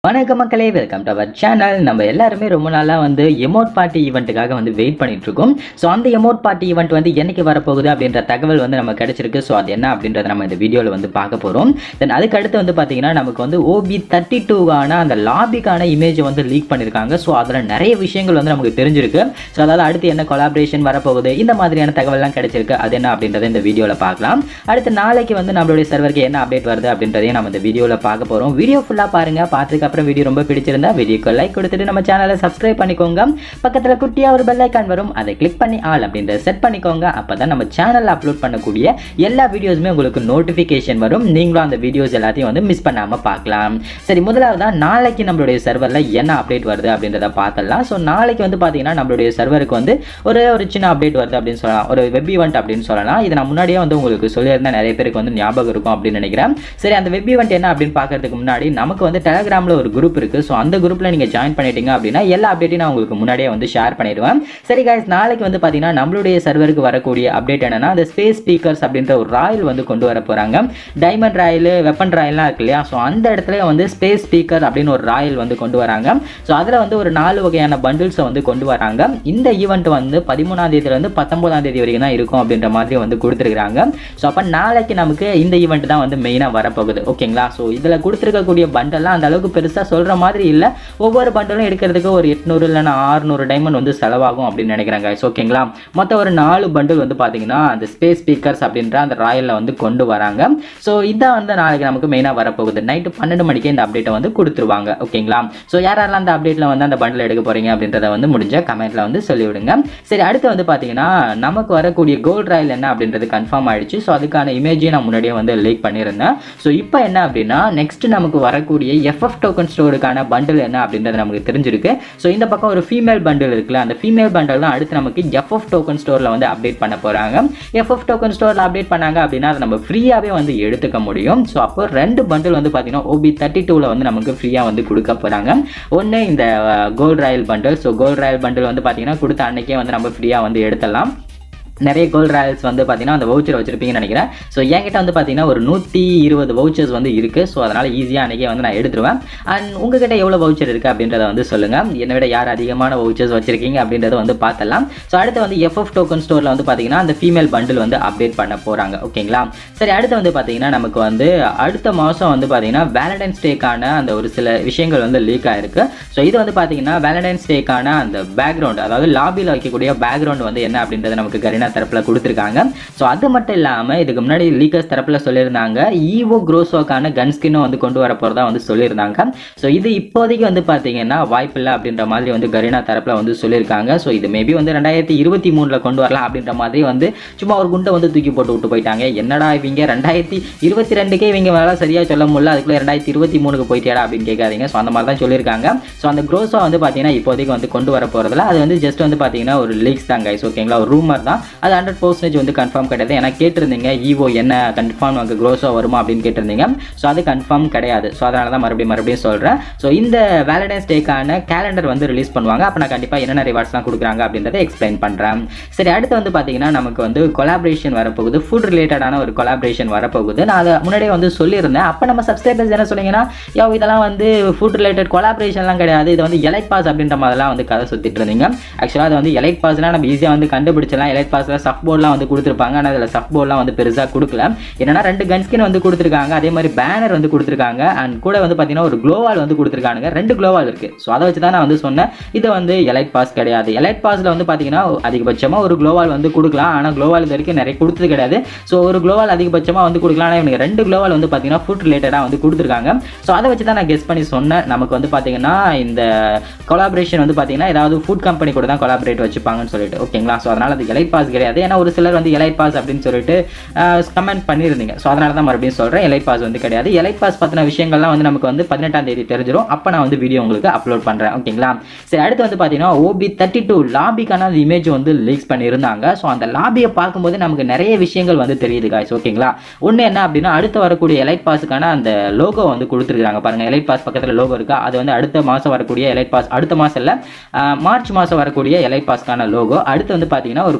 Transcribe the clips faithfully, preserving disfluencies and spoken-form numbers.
வணக்கம் மக்களே, welcome to our channel. நம்ம எல்லாருமே ரொம்ப நாளாக வந்து எமோட் பார்ட்டி ஈவெண்ட்டுக்காக வந்து வெயிட் பண்ணிட்டு இருக்கோம். ஸோ அந்த எமோட் பார்ட்டி ஈவெண்ட் வந்து என்னைக்கு வரப்போகுது அப்படின்ற தகவல் வந்து நம்ம கிடைச்சிருக்கு. ஸோ அது என்ன அப்படின்றத நம்ம இந்த வீடியோவில் வந்து பார்க்க போகிறோம். தென் அதுக்கு அடுத்து வந்து பார்த்தீங்கன்னா நமக்கு வந்து ஓபி தேர்ட்டி டூவான அந்த லாபிக்கான இமேஜ் வந்து லீக் பண்ணியிருக்காங்க. ஸோ அதில் நிறைய விஷயங்கள் வந்து நமக்கு தெரிஞ்சிருக்கு. ஸோ அதாவது அடுத்து என்ன கொலாபரேஷன் வரப்போகுது, இந்த மாதிரியான தகவல்லாம் கிடைச்சிருக்கு. அது என்ன அப்படின்றத இந்த வீடியோவில் பார்க்கலாம். அடுத்து நாளைக்கு வந்து நம்மளுடைய சர்வருக்கு என்ன அப்டேட் வருது அப்படின்றதையும் நம்ம இந்த வீடியோவில் பார்க்க போகிறோம். வீடியோ ஃபுல்லாக பாருங்கள். பார்த்துக்கு அப்புறம் வீடியோ ரொம்ப பிடிச்சிருந்தா வீடியோக்கு லைக் கொடுத்துட்டு நம்ம சேனலை சப்ஸ்கிரைப் பண்ணிக்கோங்க. பக்கத்தில் குட்டியாக ஒரு பெல் ஐக்கான் வரும், அதை கிளிக் பண்ணி ஆல் அப்படின்றத செட் பண்ணிக்கோங்க. அப்போ தான் நம்ம சேனலில் அப்லோட் பண்ணக்கூடிய எல்லா வீடியோஸுமே உங்களுக்கு நோட்டிஃபிகேஷன் வரும். நீங்களும் அந்த வீடியோஸ் எல்லாத்தையும் வந்து மிஸ் பண்ணாமல் பார்க்கலாம். சரி, முதலாவதாக நாளைக்கு நம்மளுடைய சர்வரில் என்ன அப்டேட் வருது அப்படின்றத பார்த்துடலாம். ஸோ நாளைக்கு வந்து பார்த்தீங்கன்னா நம்மளுடைய சர்வருக்கு வந்து ஒரு ஒரு சின்ன அப்டேட் வருது அப்படின்னு சொல்லலாம். ஒரு வெப் ஈவெண்ட் அப்படின்னு சொல்லலாம். இது நான் முன்னாடியே வந்து உங்களுக்கு சொல்லியிருந்தேன், நிறைய பேருக்கு வந்து ஞாபகம் இருக்கும் அப்படின்னு நினைக்கிறேன். சரி, அந்த வெப் ஈவெண்ட் என்ன அப்படின்னு பார்க்கறதுக்கு முன்னாடி நமக்கு வந்து டெலகிராமில் ஒரு குரூப் இருக்குது. ஸோ அந்த குரூப்பில் நீங்கள் ஜாயின் பண்ணிட்டீங்க அப்படின்னா எல்லா அப்டேட்டையும் நான் உங்களுக்கு முன்னாடியே வந்து ஷேர் பண்ணிடுவேன். சரி guys, நாளைக்கு வந்து பார்த்தீங்கன்னா நம்மளுடைய சர்வருக்கு வரக்கூடிய அப்டேட் என்னன்னா, அந்த ஸ்பேஸ் ஸ்பீக்கர்ஸ் அப்படின்ற ஒரு ராயல் வந்து கொண்டு வர போகிறாங்க. டைமண்ட் ராயல், வெப்பன் ராயல்லாம் இருக்கு இல்லையா? ஸோ அந்த இடத்துல வந்து ஸ்பேஸ் ஸ்பீக்கர் அப்படின்னு ஒரு ராயல் வந்து கொண்டு வராங்க. ஸோ அதில் வந்து ஒரு நாலு வகையான பண்டில்ஸை வந்து கொண்டு வராங்க. இந்த ஈவெண்ட் வந்து பதிமூணாம் தேதியிலேருந்து பத்தொன்பதாம் தேதி வரைக்கும் தான் இருக்கும் அப்படின்ற மாதிரி வந்து கொடுத்துருக்காங்க. ஸோ அப்போ நாளைக்கு நமக்கு இந்த ஈவெண்ட் தான் வந்து மெயினாக வரப்போகுது. ஓகேங்களா? ஸோ இதில் கொடுத்துருக்கக்கூடிய பண்டெல்லாம் அந்த அளவுக்கு பெருசாக சொல்கிற மாதிரி இல்லை. ஒவ்வொரு பண்டலும் எடுக்கிறதுக்கு ஒரு எட்நூறு இல்லைன்னா ஆறுநூறு டைமண்ட் வந்து செலவாகும் அப்படின்னு நினைக்கிறாங்க. ஓகேங்களா? மொத்தம் ஒரு நாலு பண்டில் வந்து பார்த்தீங்கன்னா அந்த ஸ்பேஸ் ஸ்பீக்கர்ஸ் அப்படின்ற அந்த ராயலில் வந்து கொண்டு வராங்க. ஸோ இதான் வந்து நாளைக்கு நமக்கு மெயினாக வரப்போகுது. நைட்டு பன்னெண்டு மணிக்கு இந்த அப்டேட்டை வந்து கொடுத்துருவாங்க. ஓகேங்களா? ஸோ யாரெல்லாம் அந்த அப்டேட்டில் வந்து அந்த பண்டில் எடுக்க போகிறீங்க அப்படின்றத வந்து முடிஞ்ச கமெண்ட்டில் வந்து சொல்லிவிடுங்க. சரி, அடுத்து வந்து பார்த்தீங்கன்னா நமக்கு வரக்கூடிய கோல்ட் ராயல் என்ன அப்படின்றது கன்ஃபார்ம் ஆயிடுச்சு. ஸோ அதுக்கான இமேஜையும் நான் முன்னாடியே வந்து லீக் பண்ணியிருந்தேன். ஸோ இப்போ என்ன அப்படின்னா, நெக்ஸ்ட் நமக்கு வரக்கூடிய எஃப்எஃப் டோக்கன் ஸ்டோருக்கான பண்டில் என்ன அப்படின்றது நமக்கு தெரிஞ்சிருக்கு. ஸோ இந்த பக்கம் ஒரு ஃபீமேல் பண்டில் இருக்குல்ல, அந்த ஃபீமேல் பண்டில் தான் அடுத்து நமக்கு எஃப்எஃப் டோக்கன் ஸ்டோரில் வந்து அப்டேட் பண்ண போகிறாங்க. எஃப்எஃப் டோக்கன் ஸ்டோரில் அப்டேட் பண்ணாங்க அப்படின்னா அதை நம்ம ஃப்ரீயாகவே வந்து எடுத்துக்க முடியும். ஸோ அப்போ ரெண்டு பண்டில் வந்து பார்த்தீங்கன்னா ஓபி தேர்ட்டி டூவில் வந்து நமக்கு ஃப்ரீயாக வந்து கொடுக்க போகிறாங்க. ஒன்று இந்த gold royal bundle. So gold royal bundle வந்து பார்த்தீங்கன்னா கொடுத்த அன்னைக்கே வந்து நம்ம ஃப்ரீயாக வந்து எடுத்துடலாம். நிறைய கோல்ட் ராயல்ஸ் வந்து பார்த்தீங்கன்னா அந்த வவுச்சர் வச்சிருப்பீங்கன்னு நினைக்கிறேன். ஸோ என்கிட்ட வந்து பார்த்தீங்கன்னா ஒரு நூற்றி இருபது வவுச்சர்ஸ் வந்து இருக்குது. ஸோ அதனால் ஈஸியாக அன்றைக்கே வந்து நான் எடுத்துருவேன். அண்ட் உங்ககிட்ட எவ்வளோ வவுச்சர் இருக்குது அப்படின்றத வந்து சொல்லுங்கள். என்னை விட யார் அதிகமான வவுச்சர்ஸ் வச்சிருக்கீங்க அப்படின்றத வந்து பார்த்துலாம். ஸோ அடுத்து வந்து எஃப்எஃப் டோக்கன் ஸ்டோரில் வந்து பார்த்தீங்கன்னா அந்த ஃபீமேல் பண்டில் வந்து அப்டேட் பண்ண போகிறாங்க. ஓகேங்களா? சரி, அடுத்து வந்து பார்த்தீங்கன்னா நமக்கு வந்து அடுத்த மாதம் வந்து பார்த்தீங்கன்னா வேலண்டைன்ஸ் டேக்கான அந்த ஒரு சில விஷயங்கள் வந்து லீக் ஆகிருக்கு. ஸோ இது வந்து பார்த்தீங்கன்னா வேலண்டைன்ஸ் டேக்கான அந்த பேக்ரவுண்ட், அதாவது லாபியில் வைக்கக்கூடிய பேக்ரவுண்ட் வந்து என்ன அப்படின்றத நமக்கு கரீனா தரப்பில் கொடுத்துருக்காங்க. ஸோ அது மட்டும் இல்லாமல் இதுக்கு முன்னாடி லீக்கர்ஸ் தரப்பில் சொல்லியிருந்தாங்க ஈவோ க்ரோஸோக்கான கன் ஸ்கின்னும் வந்து கொண்டு வர போகிறதா வந்து சொல்லியிருந்தாங்க. ஸோ இது இப்போதைக்கு வந்து பார்த்தீங்கன்னா வாய்ப்பில்லை அப்படின்ற மாதிரி வந்து கரீனா தரப்பில் வந்து சொல்லியிருக்காங்க. ஸோ இது மேபி வந்து ரெண்டாயிரத்தி இருபத்தி மூணில் கொண்டு வரலாம் அப்படின்ற மாதிரி வந்து சும்மா ஒரு குண்டை வந்து தூக்கி போட்டு விட்டு போயிட்டாங்க. என்னடா இவங்க ரெண்டாயிரத்தி இருபத்தி ரெண்டுக்கே இவங்க வேலை சரியாக சொல்ல முடியல, அதுக்குள்ளே ரெண்டாயிரத்தி இருபத்தி மூணுக்கு போயிட்டேடா அப்படின்னு கேட்காதீங்க. ஸோ அந்த மாதிரி தான் சொல்லியிருக்காங்க. ஸோ அந்த க்ரோஸோ வந்து பார்த்தீங்கன்னா இப்போதைக்கு வந்து கொண்டு வர போகிறதுல அது வந்து ஜஸ்ட் வந்து பார்த்தீங்கன்னா ஒரு லீக்ஸ் தான் கைஸ். ஓகேங்களா? ஒரு ரூமர் தான், அது ஹண்ட்ரட் பர்சன்டேஜ் வந்து கன்ஃபார்ம் கிடையாது. ஏன்னா கேட்டிருந்தீங்க ஈவோ என்ன கன்ஃபார்ம் அங்கே க்ரோஸோ வருமா அப்படின்னு கேட்டிருந்தீங்க. ஸோ அது கன்ஃபார்ம் கிடையாது. ஸோ அதனால தான் மறுபடியும் மறுபடியும் சொல்கிறேன். ஸோ இந்த வேலண்டைன்ஸ் டேக்கான கேலண்டர் வந்து ரிலீஸ் பண்ணுவாங்க. அப்போ நான் கண்டிப்பாக என்னென்ன ரிவார்ட்ஸ்லாம் கொடுக்குறாங்க அப்படின்றத எக்ஸ்பிளைன் பண்ணுறேன். சரி, அடுத்து வந்து பார்த்தீங்கன்னா நமக்கு வந்து கொலாபரேஷன் வரப்போகுது. ஃபுட் ரிலேட்டடான ஒரு கொலாபரேஷன் வரப்போகுது. நான் அதை முன்னாடியே வந்து சொல்லியிருந்தேன். அப்போ நம்ம சப்ஸ்கிரைபர்ஸ் என்ன சொன்னீங்கன்னா, யோ இதெல்லாம் வந்து ஃபுட் ரிலேட்டட் கொலாபரேஷன்லாம் கிடையாது, இது வந்து எலைட் பாஸ் அப்படின்ற மாதிரிலாம் வந்து கதை சுற்றிட்டு இருந்தீங்க. ஆக்சுவலாக அது வந்து எலைட் பாஸ்லாம் நம்ம ஈஸியாக வந்து கண்டுபிடிச்சலாம். எலைட் பாஸில் சப் போர்ட்லாம் வந்து கொடுத்துருப்பாங்க. ஆனால் அதில் சப் போர்ட்லாம் வந்து பெருசாக கொடுக்கல. என்னன்னா ரெண்டு கன் ஸ்கின் வந்து கொடுத்துருக்காங்க, அதே மாதிரி பேனர் வந்து கொடுத்துருக்காங்க. அண்ட் கூட வந்து பார்த்தீங்கன்னா ஒரு க்ளோவால் வந்து கொடுத்துருக்காங்க. ரெண்டு க்ளோவால் இருக்குது. ஸோ அதை வச்சு தான் நான் வந்து சொன்னேன் இது வந்து எலைட் பாஸ் கிடையாது. எலைட் பாஸில் வந்து பார்த்தீங்கன்னா அதிகபட்சமாக ஒரு க்ளோவால் வந்து கொடுக்கலாம். ஆனால் க்ளோவால் இது வரைக்கும் நிறைய கொடுத்தது கிடையாது. ஸோ ஒரு க்ளோவால் அதிகபட்சமாக வந்து கொடுக்கலாம். ஆனால் இவங்க ரெண்டு க்ளோவால் வந்து பார்த்தீங்கன்னா ஃபுட் ரிலேட்டடாக வந்து கொடுத்துருக்காங்க. ஸோ அதை வச்சு தான் நான் கெஸ் பண்ணி சொன்னேன். நமக்கு வந்து பார்த்தீங்கன்னா இந்த கொலாபரேஷன் வந்து பார்த்தீங்கன்னா ஏதாவது ஃபுட் கம்பெனி கூட தான் கொலாபரேட் வச்சுப்பாங்கன்னு சொல்லிட்டு. ஓகேங்களா? ஸோ அதனால் அது எலைட் பாஸ் கிடையாது. ஏன்னா ஒரு சிலர் வந்து எலைட் பாஸ் அப்படின்னு சொல்லிட்டு கமெண்ட் பண்ணியிருந்தீங்க. ஸோ அதனால தான் மறுபடியும் சொல்கிறேன், எலைட் பாஸ் வந்து கிடையாது. எலைட் பாஸ் பற்றின விஷயங்கள்லாம் வந்து நமக்கு வந்து பதினெட்டாம் தேதி தெரிஞ்சிடும். அப்போ நான் வந்து வீடியோ உங்களுக்கு அப்லோட் பண்ணுறேன். ஓகேங்களா? சரி, அடுத்து வந்து பார்த்தீங்கன்னா ஓபி தேர்ட்டி டூ லாபிக்கான அந்த இமேஜ் வந்து லீக்ஸ் பண்ணியிருந்தாங்க. ஸோ அந்த லாபியை பார்க்கும்போது நமக்கு நிறைய விஷயங்கள் வந்து தெரியுது காய்ஸ். ஓகேங்களா? ஒன்று என்ன அப்படின்னா, அடுத்து வரக்கூடிய எலைட் பாஸுக்கான அந்த லோகோ வந்து கொடுத்துருக்காங்க பாருங்கள். எலைட் பாஸ் பக்கத்தில் லோகோ இருக்கா, அது வந்து அடுத்த மாதம் வரக்கூடிய எலைட் பாஸ், அடுத்த மாதம் இல்லை மார்ச் மாதம் வரக்கூடிய எலைட் பாஸ்க்கான லோகோ. அடுத்து வந்து பார்த்தீங்கன்னா ஒரு கொலாபரேஷன்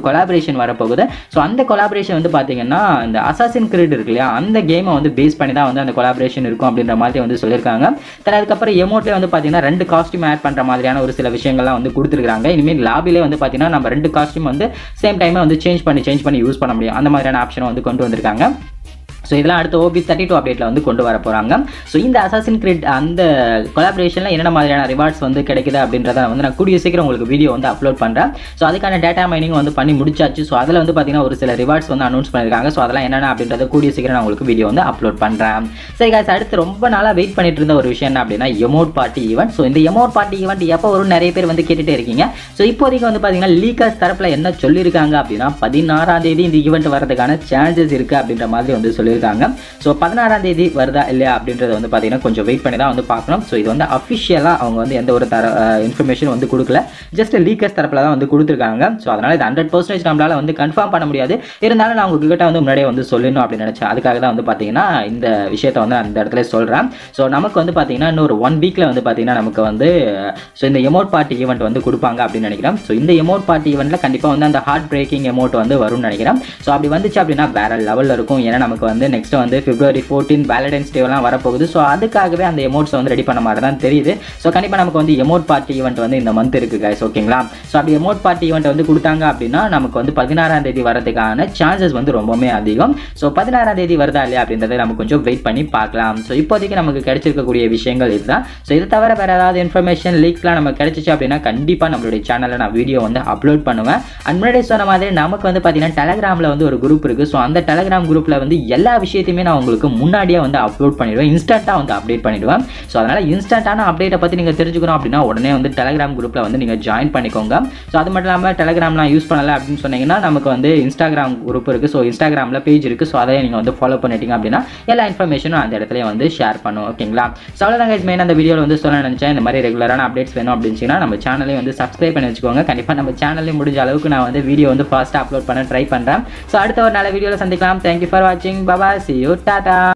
கொலாபரேஷன் வரப்போகுது. ஸோ அந்த கொலாபரேஷன் வந்து பார்த்தீங்கன்னா இந்த அசாசின் கிரீட் இருக்கு இல்லையா, அந்த கேமை வந்து பேஸ் பண்ணி தான் வந்து அந்த கொலாபரேஷன் இருக்கும் அப்படின்ற மாதிரி வந்து சொல்லியிருக்காங்க. தென் அதுக்கப்புறம் எமோட்லேயே வந்து பார்த்தீங்கன்னா ரெண்டு காஸ்டியூம் ஆட் பண்ணுற மாதிரியான ஒரு சில விஷயங்கள்லாம் வந்து கொடுத்துருக்காங்க. இனிமேல் லாபிலே வந்து பார்த்தீங்கன்னா நம்ம ரெண்டு காஸ்டியூம் வந்து சேம் டைமே வந்து சேஞ்ச் பண்ணி சேஞ்ச் பண்ணி யூஸ் பண்ண முடியும். அந்த மாதிரியான ஆப்ஷனை வந்து கொண்டு வந்திருக்காங்க. ஸோ இதெல்லாம் அடுத்து O B thirty-two அப்டேட்டில் வந்து கொண்டு வர போகிறாங்க. ஸோ இந்த அசாசின் கிரீட் அந்த கொலாபரேஷனில் என்னென்ன மாதிரியான ரிவார்ட்ஸ் வந்து கிடைக்குது அப்படின்றத வந்து நான் கூடிய சீக்கிரம் உங்களுக்கு வீடியோ வந்து அப்லோட் பண்ணுறேன். ஸோ அதுக்கான டேட்டா மைனிங் வந்து பண்ணி முடிச்சாச்சு. ஸோ அதில் வந்து பார்த்தீங்கன்னா ஒரு சில ரிவார்ட்ஸ் வந்து அனௌன்ஸ் பண்ணியிருக்காங்க. ஸோ அதெல்லாம் என்னென்ன அப்படின்றத கூடிய சீக்கிரம் நான் உங்களுக்கு வீடியோ வந்து அப்லோட் பண்ணுறேன். சரி guys, அடுத்து ரொம்ப நாளாக வெயிட் பண்ணிட்டு இருந்த ஒரு விஷயம் என்ன அப்படின்னா எமோட் பார்ட்டி ஈவெண்ட். ஸோ இந்த எமோட் பார்ட்டி ஈவெண்ட் எப்போ வரும் நிறைய பேர் வந்து கேட்டுகிட்டே இருக்கீங்க. ஸோ இப்போதைக்கு வந்து பார்த்தீங்கன்னா லீக்கர்ஸ் தரப்பில் என்ன சொல்லியிருக்காங்க அப்படின்னா பதினாறாம் தேதி இந்த ஈவெண்ட் வரதுக்கான சான்சஸ் இருக்குது அப்படின்ற மாதிரி வந்து சொல்லியிருக்காங்க. ஸோ பதினாறாம் தேதி வருதா இல்லையா அப்படின்றத வந்து பார்த்தீங்கன்னா கொஞ்சம் வெயிட் பண்ணி தான் வந்து பார்க்கணும். ஸோ இது வந்து அஃபிஷியலாக அவங்க வந்து எந்த ஒரு தர இன்ஃபர்மேஷன் வந்து கொடுக்கல, ஜஸ்ட் லீக்கர்ஸ் தரப்பில் தான் வந்து கொடுத்துருக்காங்க. ஸோ அதனால் இது ஹண்ட்ரட் பர்சன்டேஜ் நம்மளால் வந்து கன்ஃபார்ம் பண்ண முடியாது. இருந்தாலும் நான் உங்ககிட்ட வந்து முன்னாடியே வந்து சொல்லணும் அப்படின்னு நினச்சேன். அதுக்காக தான் வந்து பார்த்தீங்கன்னா இந்த விஷயத்தை வந்து அந்த இடத்துல சொல்கிறேன். ஸோ நமக்கு வந்து பார்த்தீங்கன்னா இன்னொரு ஒன் வீக்கில் வந்து பார்த்தீங்கன்னா நமக்கு வந்து ஸோ இந்த எமோட் பார்ட்டி ஈவெண்ட் வந்து கொடுப்பாங்க அப்படின்னு நினைக்கிறேன். ஸோ இந்த எமோட் பார்ட்டி ஈவெண்ட்டில் கண்டிப்பாக வந்து அந்த ஹார்ட் பிரேக்கிங் எமோட் வந்து வரும்னு நினைக்கிறேன். ஸோ அப்படி வந்துச்சு அப்படின்னா வேற லெவலில் இருக்கும். ஏன்னா நமக்கு வந்து நெக்ஸ்ட் வந்து பிப்ரவரி ஃபோர்டீன் வேலண்டைன்ஸ் டேலாம் வரப்போகுது. ஸோ அதுக்காகவே அந்த எமோட்ஸ் வந்து ரெடி பண்ண மாதிரி தான் தெரியுது. ஸோ கண்டிப்பாக நமக்கு வந்து எமோட் பார்ட்டி ஈவெண்ட் வந்து இந்த மந்த் இருக்குது guys, ஓகேங்களா. ஸோ அப்படி எமோட் பார்ட்டி ஈவெண்ட் வந்து கொடுத்தாங்க அப்படின்னா நமக்கு வந்து பதினாறாம் தேதி வரதுக்கான சான்சஸ் வந்து ரொம்பவே அதிகம். ஸோ பதினாறாம் தேதி வருதா இல்லையா அப்படின்றத நம்ம கொஞ்சம் வெயிட் பண்ணி பார்க்கலாம். ஸோ இப்போதைக்கு நமக்கு கிடைச்சிருக்கக்கூடிய விஷயங்கள் இதுதான். ஸோ இது தவிர வேறு ஏதாவது இன்ஃபர்மேஷன் லீக்ஸ்லாம் நமக்கு கிடைச்சிச்சு அப்படின்னா கண்டிப்பாக நம்மளுடைய சேனலில் நான் வீடியோ வந்து அப்லோட் பண்ணுவேன். அண்ட் முன்னாடி சொன்ன மாதிரி நமக்கு வந்து பார்த்தீங்கன்னா டெலகிராமில் வந்து ஒரு குரூப் இருக்குது. ஸோ அந்த டெலகிராம் குரூப்பில் வந்து எல்லா விஷயத்தையுமே நான் உங்களுக்கு முன்னாடியே வந்து அப்லோட் பண்ணிடுவேன், இன்ஸ்டன்ட்டாக வந்து அப்டேட் பண்ணிடுவேன். ஸோ அதனால் இன்ஸ்டன்ட்டான அப்டேட்டை பற்றி நீங்கள் தெரிஞ்சுக்கணும் அப்படின்னா உடனே வந்து டெலகிராம் குரூப்பில் வந்து நீங்கள் ஜாயின் பண்ணிக்கோங்க. ஸோ அது மட்டும் இல்லாமல் டெலகிராம்லாம் யூஸ் பண்ணலை அப்படின்னு சொன்னீங்கன்னா நமக்கு வந்து இன்ஸ்டாகிராம் குரூப் இருக்குது. ஸோ இன்ஸ்டாகிராமில் பேஜ் இருக்குது. ஸோ அதையே நீங்கள் வந்து ஃபாலோ பண்ணிட்டீங்க அப்படின்னா எல்லா இன்ஃபர்மேஷனும் அந்த இடத்துல வந்து ஷேர் பண்ணும், ஓகேங்களா. ஸோ அவ்வளோதான் guys, மெயின் அந்த வீடியோவில் வந்து சொல்ல நினச்சேன். இந்த மாதிரி ரெகுலரான அப்டேட்ஸ் வேணும் அப்படின்னா நம்ம சேனலையும் வந்து சப்ஸ்கிரைப் பண்ணி வச்சுக்கோங்க. கண்டிப்பாக நம்ம சேனலையும் முடிஞ்ச அளவுக்கு நான் வந்து வீடியோ வந்து ஃபாஸ்ட்டாக அப்லோட் பண்ண ட்ரை பண்ணுறேன். ஸோ அடுத்த ஒரு நல்ல வீடியோவில் சந்திக்கலாம். தேங்க்யூ ஃபார் வாட்சிங். பாய், see you, டாடா.